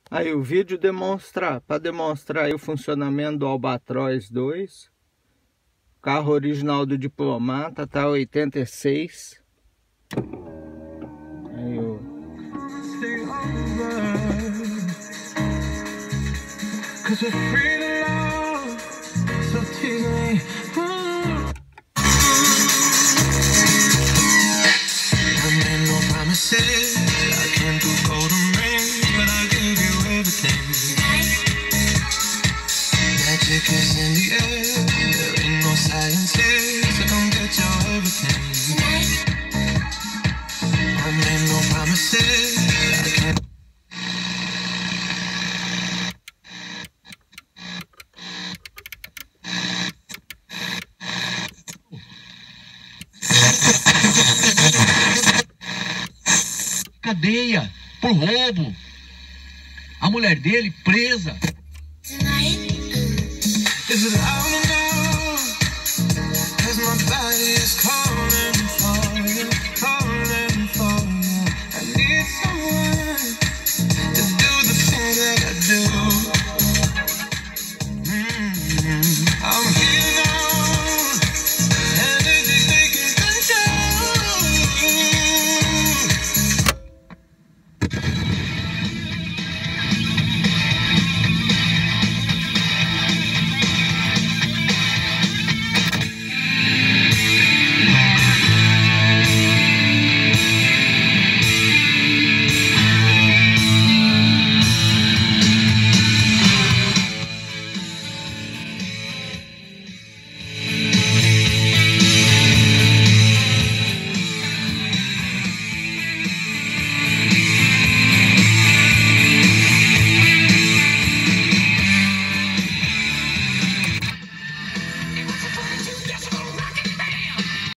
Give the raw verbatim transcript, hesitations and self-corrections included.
Aí o vídeo demonstra, para demonstrar aí o funcionamento do Albatroz dois. Carro original do Diplomata, tá oitenta e seis. Aí o cadeia por roubo. A mulher dele presa.